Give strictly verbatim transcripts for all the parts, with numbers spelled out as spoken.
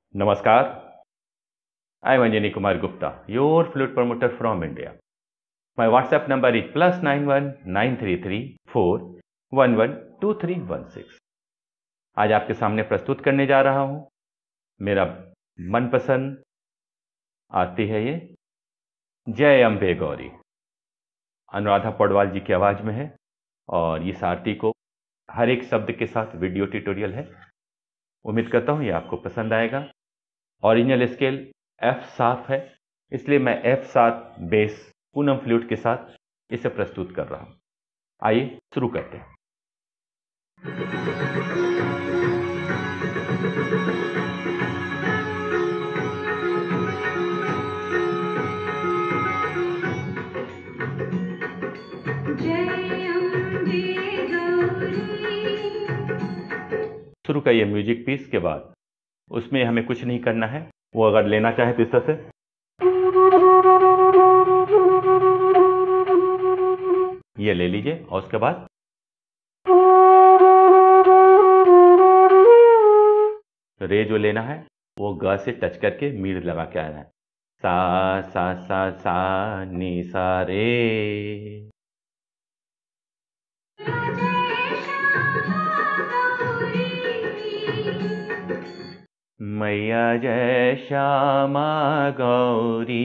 Namaskar, I am Anjani Kumar Gupta, your flute promoter from India. My WhatsApp number is plus nine one nine three three four one one two three one six. आज आपके सामने प्रस्तुत करने जा रहा हूं मेरा मनपसंद आरती है ये जय अम्बे गौरी। अनुराधा पौडवाल जी की आवाज में है और इस आरती को हर एक शब्द के साथ वीडियो ट्यूटोरियल है। उम्मीद करता हूं ये आपको पसंद आएगा। ओरिजिनल स्केल एफ सात है, इसलिए मैं एफ सात बेस पूनम फ्लूट के साथ इसे प्रस्तुत कर रहा हूं। आइए शुरू करते हैं। शुरू का ये म्यूजिक पीस के बाद उसमें हमें कुछ नहीं करना है। वो अगर लेना चाहे तो इस तरह से ये ले लीजिए और उसके बाद रे जो लेना है वो ग से टच करके मीर लगा के आना है। सा सा सा सा नी सा रे। मैया जय श्यामा गौरी।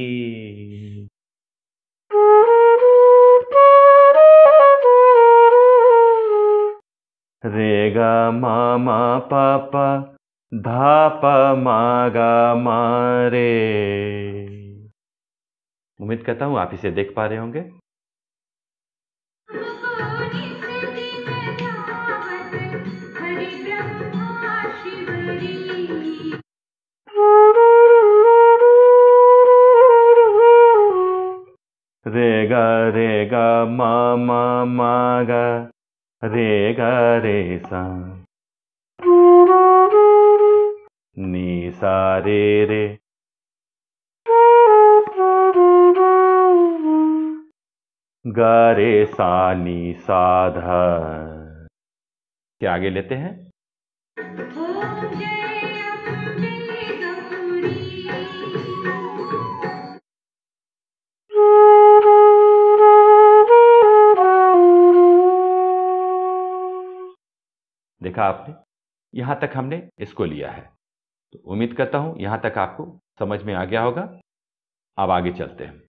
रे गा मा मा पा पा धा पा मा गा मा रे। उम्मीद करता हूं आप इसे देख पा रहे होंगे। रे गा रे गा मा मा मा गा रे गा रे सा नी सा रे रे। गा रे सा नी सा धा। क्या आगे लेते हैं। देखा आपने, यहां तक हमने इसको लिया है। तो उम्मीद करता हूं यहां तक आपको समझ में आ गया होगा। अब आगे चलते हैं।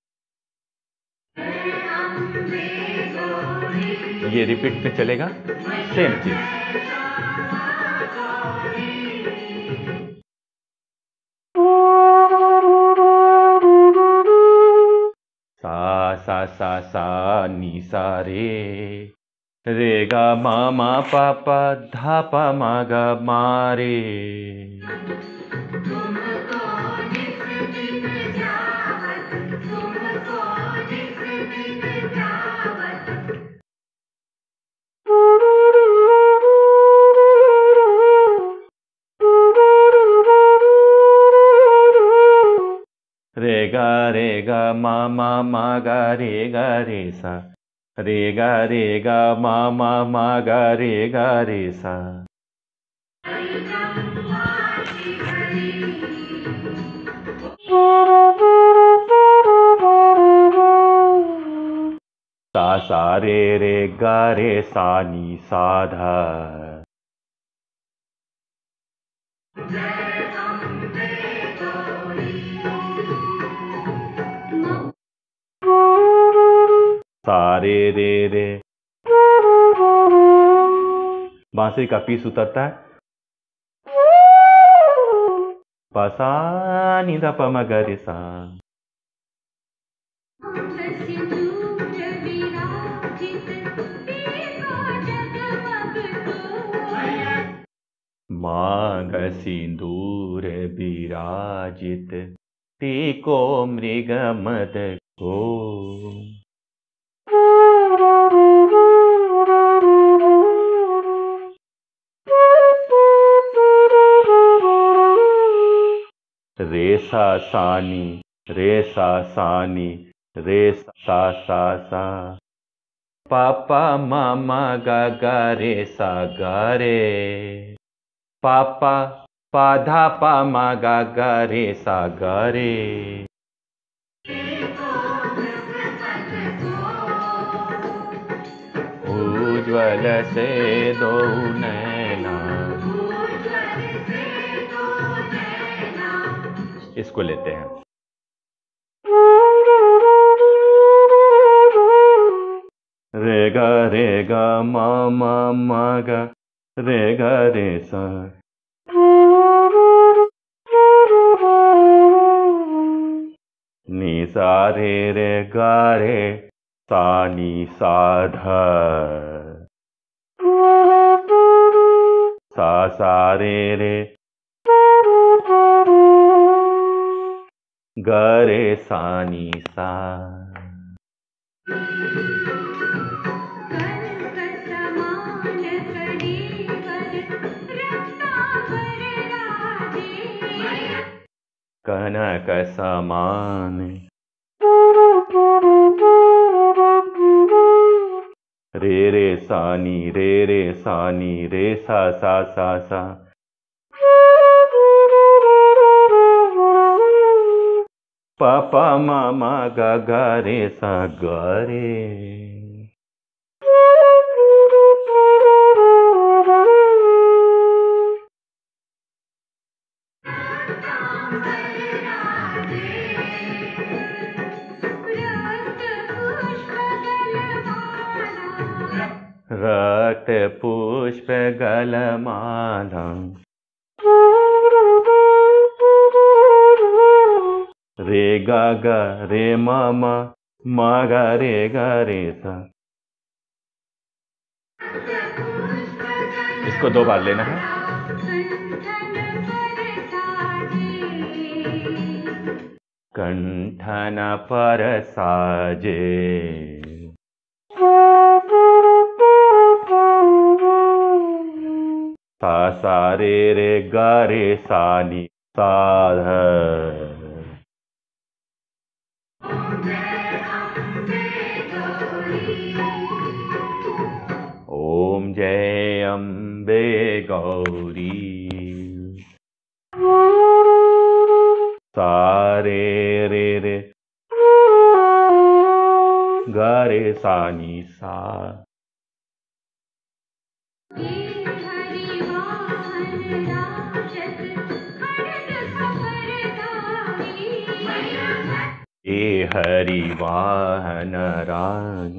ये रिपीट में चलेगा, सेम चीज। सा सा सा सा नी सा रे। रे गा मा मा पा पा धा पा मा गा मा रे। रे गा रे गा मा मा मा गा रे गा रे सा। रे गा रे गा मा मा मा गा रे गा रे सा। सा सा रे रे गा रे सा नी सा धा। सा रे रे रे। बांसुरी का पीस उतरता है। पा सा नी धा पा मा गा रे सा। मांग सिंदूर विराजित टीको मृग मद को। रे सा सानी रे सा सानी रे सा सा सा। पापा मामा गा गा रे सा गा रे। पापा पा धा पा मा गा गा रे सा गा रे। उज्ज्वल से दो नैना। इसको लेते हैं। रे गा रे गा मा मा मा गा रे गा रे सा। नी सा रे रे गा रे सा नी सा धा। सा सा रे रे गा रे सा नी सा। कनक समान रे रे सानी रे रे सानी रे सा सा सा सा। पा पा मा मा गा गा रे सा गा रे। रक्त पुष्प गलमाला रे गा गा रे मा मा मा गा रे गा रे सा। इसको दो बार लेना है। कंठन पर साजे सा सा रे रे गा रे सा नी सा धा। ओम जय अम्बे गौरी। सा रे रे रे गा रे सा नी सा। ए हरि वाहन राग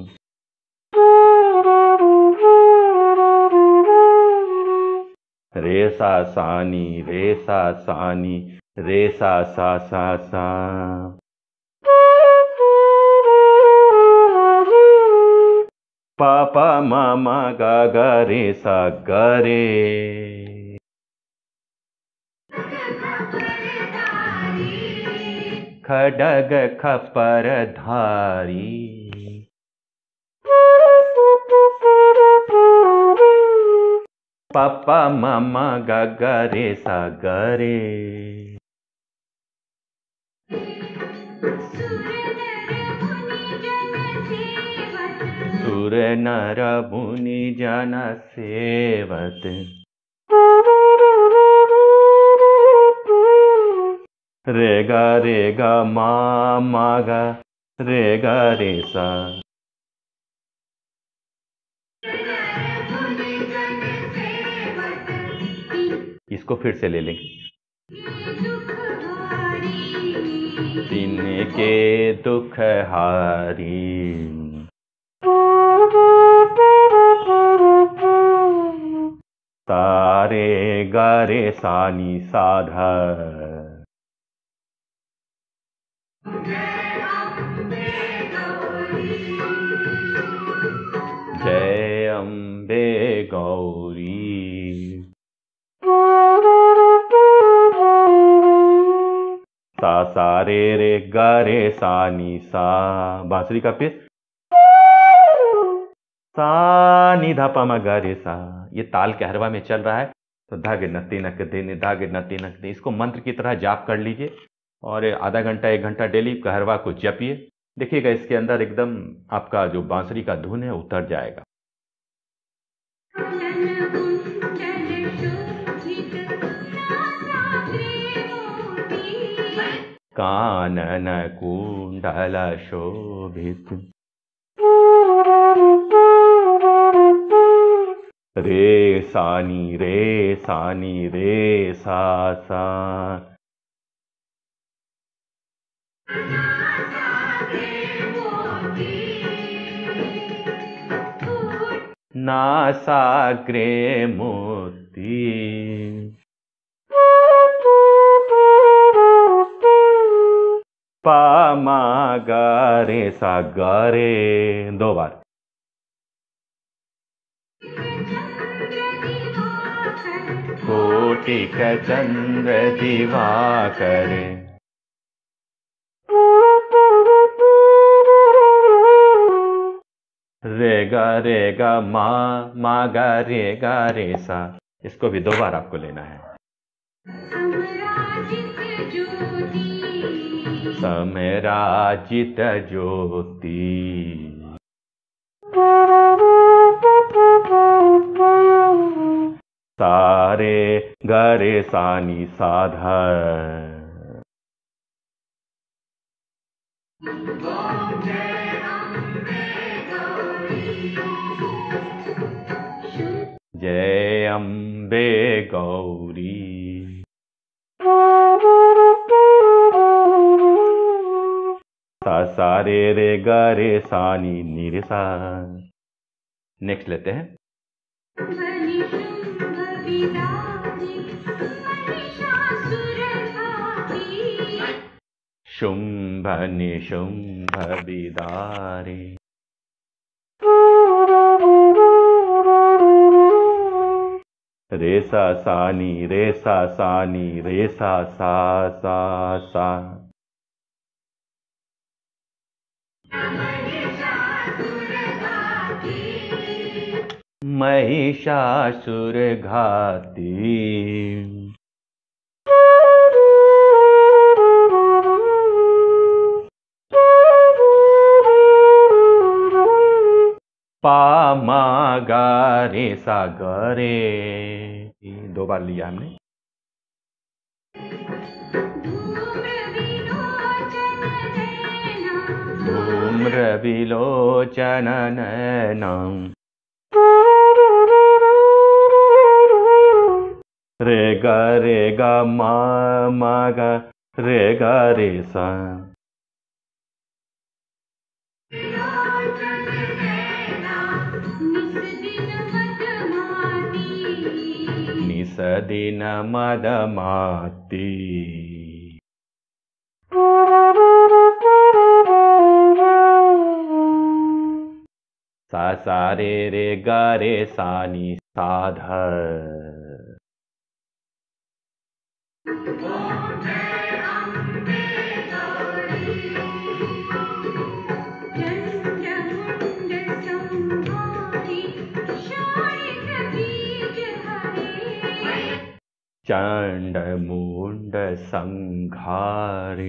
रे सा सानी रे सा सानी रे सा सा सा सा। पा पा मा मा गा गा रे सा गा रे। खडग खपर धारी पा पा मा मा गा गा रे सा गा रे। सुर नर मुनि जन सेवत रे गा रे गा मा मा गा रे गा रे सा। इसको फिर से ले लेंगे। तिनके दुख हारी तारे गा रे सा नी सा धा। जय अम्बे गौरी। सा सा रे रे गा रे सा नी सा। बांसुरी का पेश सा नी धा पा मा गा रे सा। ये ताल कहरवा में चल रहा है तो धाग नती नक दे धाग नती नक दे। इसको मंत्र की तरह जाप कर लीजिए और आधा घंटा एक घंटा डेली कहरवा को जपिए। देखिएगा इसके अंदर एकदम आपका जो बांसुरी का धुन है उतर जाएगा। कानन कुंडल शोभित रे सानी रे सानी रे सा सा नासाग्रे मोती पा मा गा रे सा गा रे दो बार। कोटिक चंद्र दिवाकर रे गा रे गा मा मा गा रे गा रे सा। इसको भी दो बार आपको लेना है। समराजित ज्योति सारे गरे सानी साधा जय अम्बे गौरी। सा सा रे रे गा रे सानी नीरे सा। नेक्स्ट लेते हैं। शुंभ निशुंभ विदारे रे सा सानी रे सा सानी रे सा सा सा सा। महिषासुर घाती पा मा गा रे सा गा रे। दो बार लिया हमने। धूम्र विलोचन नयनम रे गा रे गा मा मा गा रे गा रे सा। निस दिन मदमाती सा सा रे रे गा रे सानी साधा। चंड मुंड संघारे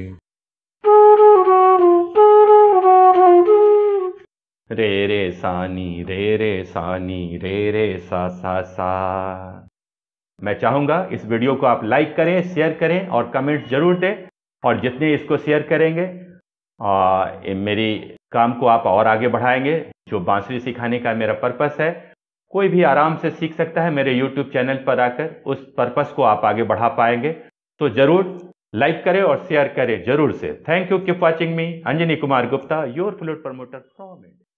रे रे सानी रे रे सानी रे रे सा सा सा। मैं चाहूंगा इस वीडियो को आप लाइक करें, शेयर करें और कमेंट जरूर दें। और जितने इसको शेयर करेंगे आ, मेरी काम को आप और आगे बढ़ाएंगे। जो बांसुरी सिखाने का मेरा पर्पस है, कोई भी आराम से सीख सकता है। मेरे यूट्यूब चैनल पर आकर उस पर्पस को आप आगे बढ़ा पाएंगे। तो जरूर लाइक करें और शेयर करें जरूर से। Thank you, keep watching me. Anjani Kumar Gupta, your flute promoter from India.